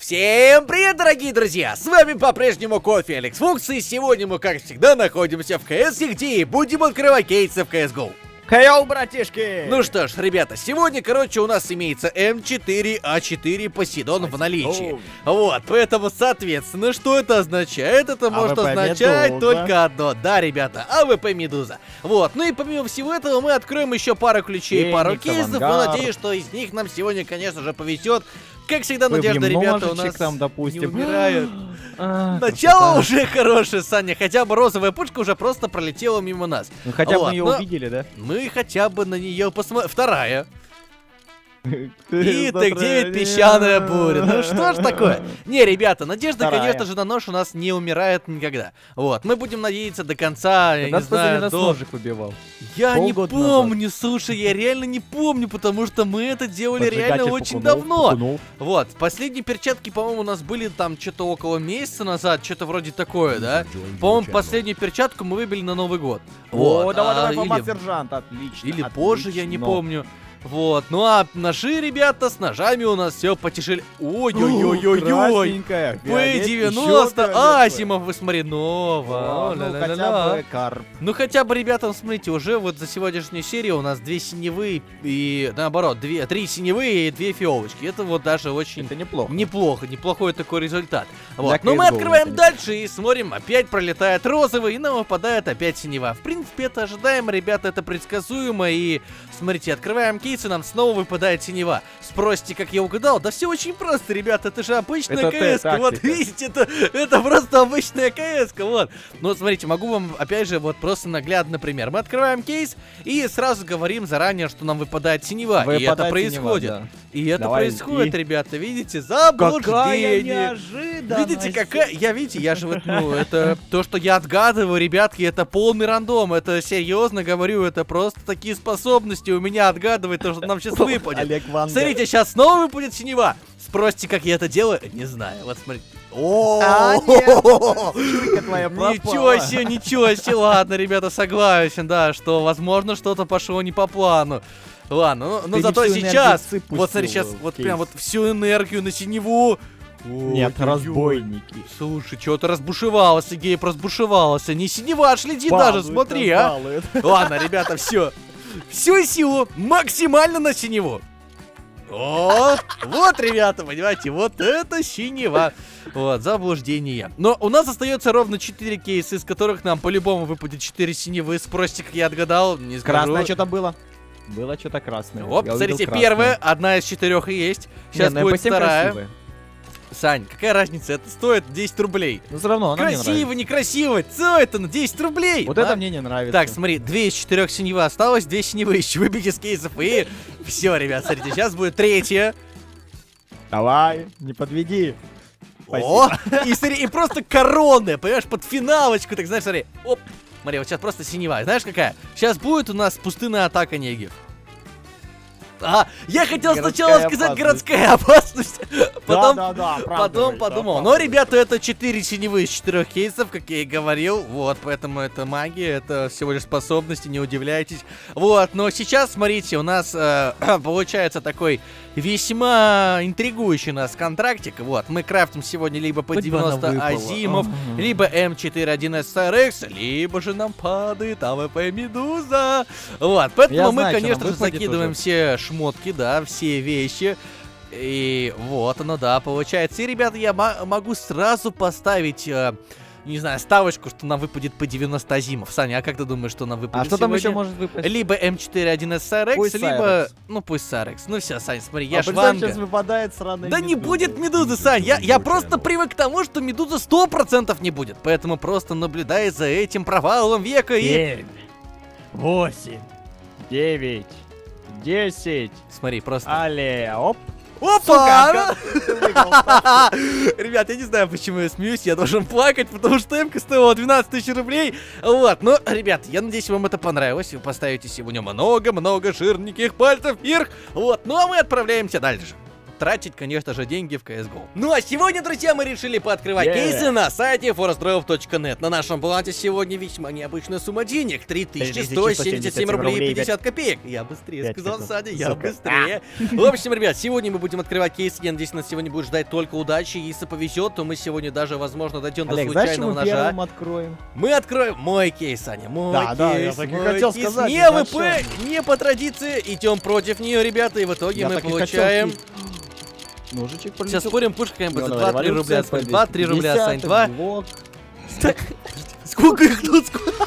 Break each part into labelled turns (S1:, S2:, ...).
S1: Всем привет, дорогие друзья! С вами по-прежнему Кофе Алекс Фукс, и сегодня мы, как всегда, находимся в КС, где и будем открывать кейсы в CSGO.
S2: Хей-йоу, братишки!
S1: Ну что ж, ребята, сегодня, короче, у нас имеется М4А4 Посейдон в наличии. Вот, поэтому, соответственно, что это означает? Это может означать только одно. Да, ребята, АВП Медуза. Вот, ну и помимо всего этого мы откроем еще пару ключей, пару кейсов. Но надеюсь, что из них нам сегодня, конечно же, повезет. Как всегда, надежда, ребята, у нас
S2: там, допустим,
S1: не умирают. Начало уже хорошее, Саня. Хотя бы розовая пушка уже просто пролетела мимо нас.
S2: Ну хотя бы ее увидели, да?
S1: Мы хотя бы на нее посмотрели. Вторая. И так 9 песчаная буря. Ну что ж такое? Не, ребята, надежда, конечно же, на нож у нас не умирает никогда. Вот, мы будем надеяться до конца, я не знаю, до...
S2: убивал.
S1: Я не помню, слушай, я реально не помню, потому что мы это делали реально очень давно. Вот, последние перчатки, по-моему, у нас были там что-то около месяца назад, что-то вроде такое, да? По-моему, последнюю перчатку мы выбили на Новый год.
S2: О, давай, формат сержант, отлично.
S1: Или позже, я не помню. Вот, ну а ножи, ребята, с ножами у нас все потяжелее. Ой-ой-ой-ой-ой. P90 Азимов, вы смотри, ново.
S2: Ну хотя бы карп.
S1: Ну хотя бы, ребята, смотрите, уже вот за сегодняшнюю серию у нас 2 синевые и, наоборот, 3 синевые и 2 фиолочки. Это вот даже очень...
S2: Это неплохо.
S1: Неплохой такой результат. Вот, но мы открываем дальше и смотрим, опять пролетает розовый и нам выпадает опять синева. В принципе, это ожидаемо, ребята, это предсказуемо. И, смотрите, открываем кейс, и нам снова выпадает синева. Спросите, как я угадал? Да все очень просто, ребята, это же обычная КС-ка. Вот видите, это просто обычная КС-ка, вот. Ну вот смотрите, могу вам опять же вот просто наглядный пример. Мы открываем кейс и сразу говорим заранее, что нам выпадает синева. И это происходит. Синева, да. И это происходит, ребята, видите, заблуждение. Видите, какая... Видите, я же вот, ну, это то, что я отгадываю, ребятки, это полный рандом. Это серьезно говорю, это просто такие способности у меня отгадывать то, что нам сейчас выпадет. Смотрите, сейчас снова выпадет синева. Спросите, как я это делаю? Не знаю. Вот смотрите. Ничего себе, ладно, ребята, согласен, да, что, возможно, что-то пошло не по плану. Ладно, но зато сейчас, вот смотри, сейчас вот прям вот всю энергию на синеву.
S2: Нет, разбойники.
S1: Слушай, что-то разбушевался, Гейб разбушевался. Не синева, следи даже, смотри, а. Ладно, ребята, все. Всю силу максимально на синеву. О, вот, ребята, понимаете, вот это синева. Вот, заблуждение. Но у нас остается ровно 4 кейса, из которых нам по-любому выпадет 4 синевы. Спросите, как я отгадал, не скажу.
S2: Красное что-то было. Было что-то красное.
S1: Оп, смотрите, первая, одна из 4 и есть. Сейчас будет вторая. Красивая. Сань, какая разница? Это стоит 10 рублей.
S2: Но все равно она
S1: красиво, некрасиво. Что это на 10 рублей?
S2: Вот это мне не нравится.
S1: Так, смотри, 2 из 4 синева осталось, 2 синевы еще выбить из кейсов. И все, ребят, смотрите, сейчас будет третья.
S2: Давай, не подведи.
S1: О, и смотри, и просто короны, понимаешь, под финалочку. Так, знаешь, смотри, оп. Смотри, вот сейчас просто синева. Знаешь, какая? Сейчас будет у нас пустынная атака Негев. Я хотел сначала сказать городская опасность, потом подумал. Но, ребята, это 4 синевые из 4 кейсов, как я и говорил. Вот, поэтому это магия, это всего лишь способности, не удивляйтесь. Вот, но сейчас, смотрите, у нас получается такой весьма интригующий у нас контрактик. Вот, мы крафтим сегодня либо по 90 Азимов, либо М41 SRX, либо же нам падает АВП Медуза. Вот, поэтому мы, конечно же, закидываем все шмотки, да, все вещи. И вот оно, да, получается. И, ребята, я могу сразу поставить... не знаю, ставочку, что нам выпадет по 90 Азимов. Саня, а как ты думаешь, что нам выпадет
S2: что там еще может выпасть?
S1: Либо М41 SRX,
S2: пусть
S1: либо... Ну, пусть SRX. Ну все, Сань, смотри, я ж Ванга.
S2: Сейчас выпадает сраная
S1: да не будет Медузы, Сань. Я просто привык к тому, что Медуза 100% не будет. Поэтому просто наблюдай за этим провалом века и...
S2: 7, 8, 9, 10.
S1: Смотри, просто...
S2: Але, оп.
S1: Опа! Ребят, я не знаю, почему я смеюсь, я должен плакать, потому что М-ка стоила 12 тысяч рублей. Вот, ну, ребят, я надеюсь, вам это понравилось. Вы поставите сегодня много-много жирненьких пальцев вверх. Вот, ну а мы отправляемся дальше. тратить, конечно же, деньги в CSGO. Ну а сегодня, друзья, мы решили пооткрывать кейсы на сайте forestdrop.net. На нашем балансе сегодня весьма необычная сумма денег. 3177 рублей 50 копеек. Я быстрее сказал, Саня, я быстрее. В общем, ребят, сегодня мы будем открывать кейсы. Я надеюсь, нас сегодня будет ждать только удачи. Если повезет, то мы сегодня даже, возможно, дойдем до случайного ножа.
S2: Откроем?
S1: Мы откроем мой кейс, Саня, мой кейс.
S2: Да, я так и хотел сказать.
S1: Не ВП, не по традиции, идем против нее, ребята, и в итоге мы получаем...
S2: Ножичек полетел.
S1: Сейчас спорим, пушка какая-нибудь 2-3 рубля, Сань, 2-3 рубля, Сань, 2. Сколько их тут?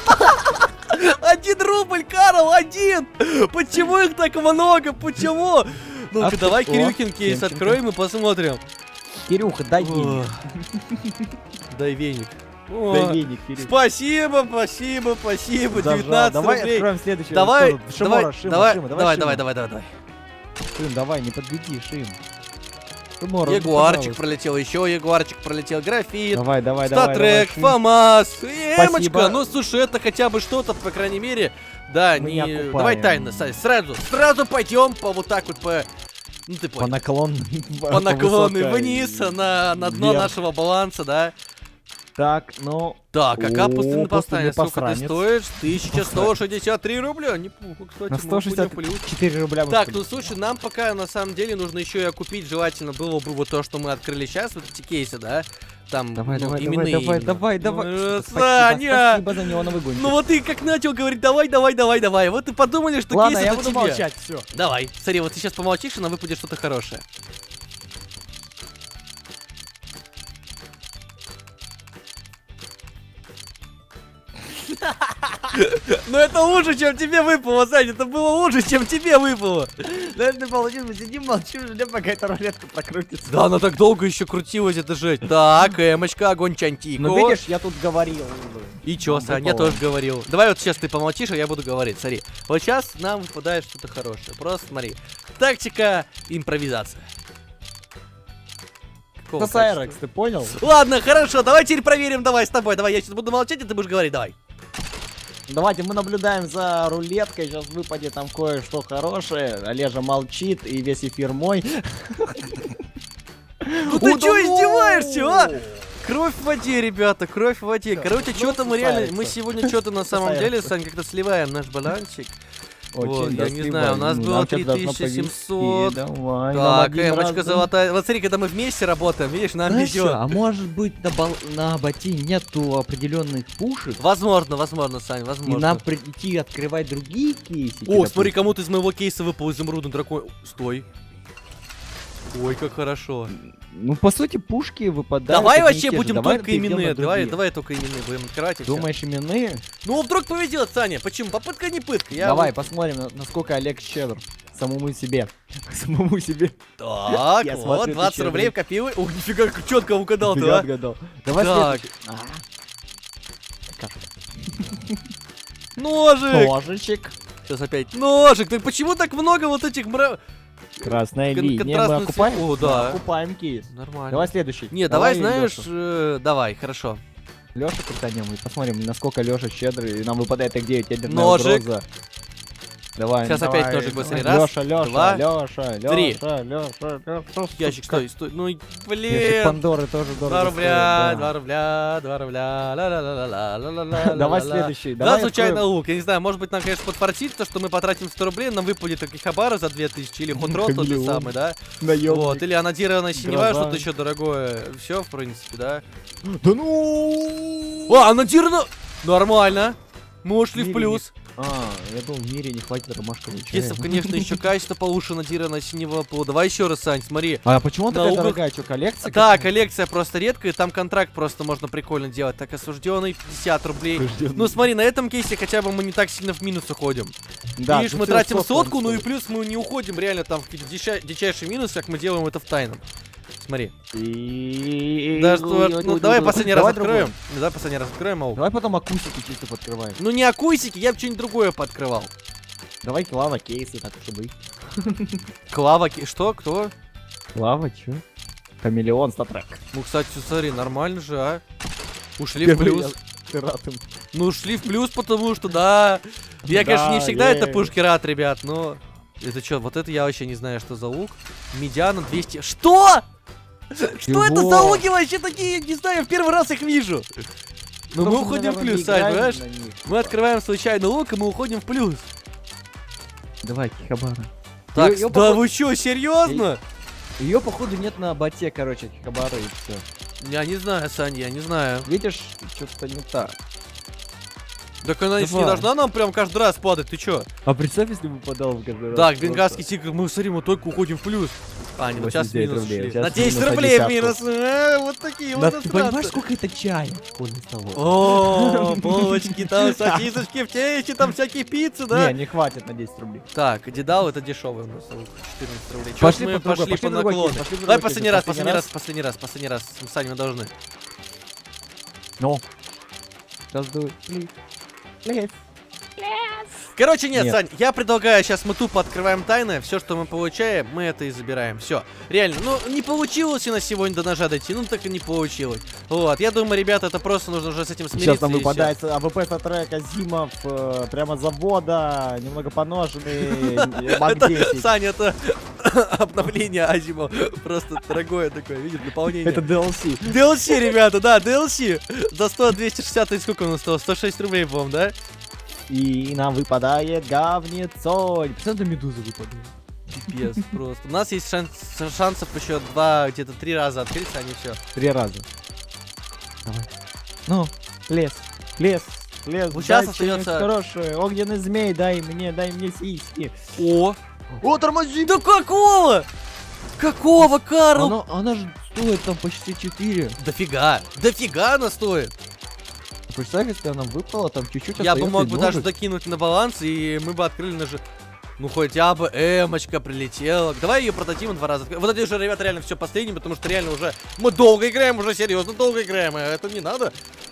S1: 1 рубль, Карл, 1! Почему их так много? Почему? Ну-ка, давай Кирюхин кейс откроем и посмотрим.
S2: Кирюха, дай веник.
S1: Дай веник.
S2: Дай веник, Кирюха.
S1: Спасибо, спасибо, спасибо, 19
S2: давай
S1: рублей.
S2: Откроем следующий.
S1: Давай,
S2: Шимора,
S1: давай.
S2: Шим, давай, не подведи, Шим.
S1: Ягуарчик пролетел, еще ягуарчик пролетел, графит,
S2: давай,
S1: статрек, ФАМАС, эмочка.
S2: Спасибо.
S1: Ну слушай, это хотя бы что-то, по крайней мере. Да,
S2: Мы
S1: не.
S2: не
S1: Давай тайно, Сань, сразу пойдем по вот так вот по. Ну ты понял. По наклонной вниз на дно нашего баланса, да.
S2: Так, ну...
S1: Так, а капустный
S2: пустынный
S1: повстанец, сколько ты
S2: повстанец.
S1: стоишь? 1163 рубля. Неплохо, кстати.
S2: На 164 рубля.
S1: Так, ну слушай, нам пока на самом деле нужно еще и окупить, желательно было бы вот то, что мы открыли сейчас, вот эти кейсы, да? Там,
S2: давай.
S1: Саня!
S2: Спасибо за неоновый гонщик.
S1: Ну вот ты как начал говорить, давай. Вот и подумали, что
S2: Ладно,
S1: кейс
S2: я
S1: это
S2: буду
S1: тебе.
S2: молчать, все.
S1: Давай, смотри, вот ты сейчас помолчишь, и нам выпадет что-то хорошее. Ну это лучше, чем тебе выпало, Саня, это было лучше, чем тебе выпало.
S2: Даже ты получил, мы сидим, молчим, ждем, пока эта рулетка прокрутится.
S1: Да, она так долго еще крутилась, это жесть. Так, эмочка, огонь чантико.
S2: Ну видишь, я тут говорил.
S1: И чё, Саня, я тоже говорил. Давай вот сейчас ты помолчишь, а я буду говорить, смотри. Вот сейчас нам выпадает что-то хорошее, просто смотри. Тактика, импровизация.
S2: Это Сайрекс, ты понял?
S1: Ладно, хорошо, давай теперь проверим, давай с тобой, давай, я сейчас буду молчать, и ты будешь говорить, давай.
S2: Давайте мы наблюдаем за рулеткой, сейчас выпадет там кое-что хорошее. Олежа молчит, и весь эфир мой.
S1: Ну ты чё издеваешься, а? Кровь в воде, ребята, кровь в воде. Короче, что-то мы реально, мы сегодня что-то на самом деле, Сань, как-то сливаем наш балансик. Вот, я не знаю, у нас было 3700. Так, эмочка золотая. Вот смотри, когда мы вместе работаем, видишь, нам везет.
S2: А может быть на боте нету определенных пушек?
S1: Возможно, Сань,
S2: И
S1: возможно.
S2: нам прийти открывать другие кейсы?
S1: О, смотри, кому-то из моего кейса выпал изумрудный дракон. Стой. Ой, как хорошо.
S2: Ну, по сути, пушки выпадают.
S1: Давай вообще будем только именные. Давай только именные будем открывать.
S2: Думаешь, именные?
S1: Ну, вдруг повезет, Саня. Почему? Попытка не пытка.
S2: Давай посмотрим, насколько Олег щедр. Самому себе. Самому себе.
S1: Так, вот, 20 рублей копил. Ух, нифига, как четко угадал ты, а?
S2: Давай
S1: так. Ножик.
S2: Ножичек.
S1: Сейчас опять. Ножик. Ты почему так много вот этих
S2: Красная линия. Мы окупаем?
S1: О, да.
S2: Окупаем кейс.
S1: Нормально.
S2: Давай следующий.
S1: Не, давай, знаешь, давай, хорошо.
S2: Леша крутанем и посмотрим, насколько Леша щедрый. И нам выпадает Т9 ядерная
S1: ножик.
S2: угроза. Давай.
S1: Сейчас
S2: давай,
S1: опять ножик быстрее.
S2: давай.
S1: Раз,
S2: Леша,
S1: два,
S2: три.
S1: Ящик, стой. Ну,
S2: Ящик
S1: блин.
S2: Пандоры тоже дорого
S1: 2 рубля,
S2: стоит,
S1: 2 рубля, 2 рубля, ла-ла-ла-ла-ла-ла-ла-ла.
S2: Давай следующий.
S1: Да,
S2: Давай
S1: случайно
S2: откроем.
S1: лук. Я не знаю, может быть, нам, конечно, подфартит, то, что мы потратим 100 рублей, нам выпадет Акихабара за 2000, или Хутрот тот же самый, да?
S2: Наёмник.
S1: Вот, или анодированная синева,
S2: Гроза.
S1: что-то еще дорогое. Все, в принципе, да?
S2: Да ну!
S1: О, анодировано! Нормально. Мы ушли в
S2: Мире
S1: плюс.
S2: Я думал, в мире не хватит ромашкового чая.
S1: Если, конечно, еще качество получше анодированная синего пола. Давай еще раз, Сань, смотри.
S2: А почему такая
S1: углах-
S2: дорогая? Что, коллекция?
S1: Да, коллекция просто редкая, там контракт просто можно прикольно делать. Так, осужденный 50 рублей. Ну смотри, на этом кейсе хотя бы мы не так сильно в минус уходим.
S2: Да,
S1: Видишь, мы тратим сотку, ну и плюс мы не уходим реально там в какие-то дичайшие минусы, как мы делаем это в тайном. Смотри. Да, ну давай последний раз откроем. Давай последний раз откроем, ау.
S2: Давай потом акусики чисто подкрываем.
S1: Ну не акусики, я бы что-нибудь другое подкрывал.
S2: Давай клава кейсы, так чтобы.
S1: Клава, что? Кто?
S2: Клава, чё? Хамелеон, статрек.
S1: Ну, кстати, смотри, нормально же, а? Ушли в плюс.
S2: Ты рад им.
S1: Ну, ушли в плюс, потому что, да. Я, конечно, не всегда это пушки рад, ребят, но... Это что, вот это я вообще не знаю, что за лук. Медиана 200. Что? Что это за луки вообще такие? Не знаю, я в первый раз их вижу. Но мы уходим в плюс, Сань, понимаешь? Мы открываем случайный лук, и мы уходим в плюс.
S2: Давай, Кихабара.
S1: Так, да вы что, серьезно?
S2: Ее, походу, нет на боте, короче, Кихабара, и все.
S1: Я не знаю, Сань, я не знаю.
S2: Видишь, что-то не так.
S1: Так она не должна нам прям каждый раз падать, ты чё?
S2: А представь, если бы подал в каждый раз.
S1: Так, бенгальский тигр, мы, смотри, мы только уходим в плюс. А, нет, сейчас минус ушли. На 10
S2: минус
S1: рублей
S2: на
S1: минус. Вот такие вот.
S2: Ты понимаешь, сколько это чая? Школьный столовый.
S1: О, булочки, там сосисочки в тесте, там всякие пиццы, да?
S2: Не хватит на 10 рублей.
S1: Так, Дедал, это дешевый у нас, 14 рублей.
S2: Пошли
S1: мы
S2: по другой,
S1: пошли по
S2: другой
S1: наклону.
S2: кейс, пошли в
S1: Давай
S2: другой
S1: последний раз. Саня, мы должны.
S2: Ну. Сейчас дуй. Плиз.
S1: Короче, нет, Сань, я предлагаю, сейчас мы тупо открываем тайны, все, что мы получаем, мы это и забираем, все. Реально, ну, не получилось и на сегодня до ножа дойти, ну, так и не получилось. Вот, я думаю, ребята, это просто нужно уже с этим смириться.
S2: Сейчас там выпадает АВП Статрек, Азимов, прямо с завода, немного поноженный, Мак 10.
S1: Саня, это обновление Азимова, просто дорогое такое, видит, дополнение.
S2: Это DLC.
S1: DLC, ребята, да, DLC. За 100, 260, и сколько у нас стоило? 106 рублей, по-моему, да?
S2: И нам выпадает говнецо. Представляете, медуза выпадает.
S1: Пипец просто. У нас есть шансов еще 2, где-то 3 раза открыться, а не все.
S2: 3 раза. Давай. Ну, лес.
S1: Вот сейчас остается...
S2: Хороший, огненный змей, дай мне сиськи.
S1: О,
S2: тормози!
S1: да какого? Какого, Карл?
S2: Она же стоит там почти 4.
S1: Дофига она стоит.
S2: Представь, если она выпала, там чуть-чуть.
S1: Я бы мог бы даже докинуть на баланс, и мы бы открыли даже... Ну, хотя бы эмочка прилетела. Давай ее продадим 2 раза. Вот это уже, ребята, реально все последнее, потому что реально уже... Мы долго играем, уже серьезно долго играем, а это не надо.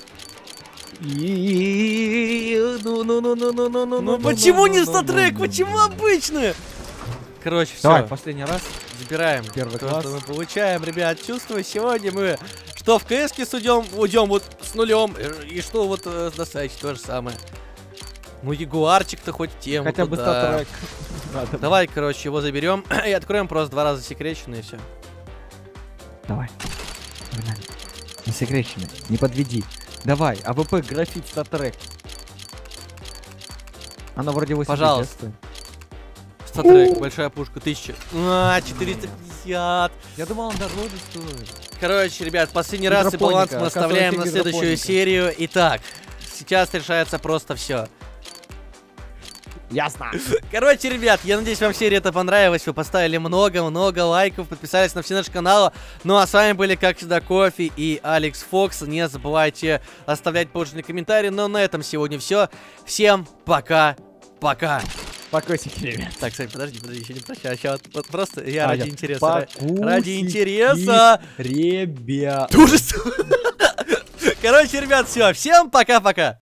S1: Ну, почему не статрек? Почему обычные? Короче, все.
S2: Давай, последний раз.
S1: Забираем.
S2: Первый
S1: то,
S2: класс.
S1: что мы получаем, ребят. Чувствую, сегодня мы что в КС-ке уйдем вот с нулем, и что вот на сайте то же самое. Ну, ягуарчик-то хоть тему.
S2: Хотя бы
S1: да.
S2: статрек.
S1: Давай, короче, его заберем и откроем просто 2 раза секреченный, и все.
S2: Давай. Не секреченный, не подведи. Давай, АВП графит статрек. Она вроде 80.
S1: Пожалуйста. Статрек, большая пушка, 1000. 450.
S2: Я думал, он дороже стоит.
S1: Короче, ребят, последний раз и баланс мы оставляем на следующую серию. Итак, сейчас решается просто все.
S2: Ясно.
S1: Короче, ребят, я надеюсь, вам серия эта понравилась. Вы поставили много-много лайков, подписались на все наши каналы. Ну а с вами были, как всегда, Кофе и Алекс Фокс. Не забывайте оставлять положительные комментарии. Но на этом сегодня все. Всем пока-пока.
S2: Покосики, ребят.
S1: Так, Сань, подожди, еще не прощай. Вот просто я ради интереса.
S2: Покусики,
S1: Ради интереса.
S2: Ребят.
S1: Ужас. Короче, ребят, все. Всем пока-пока.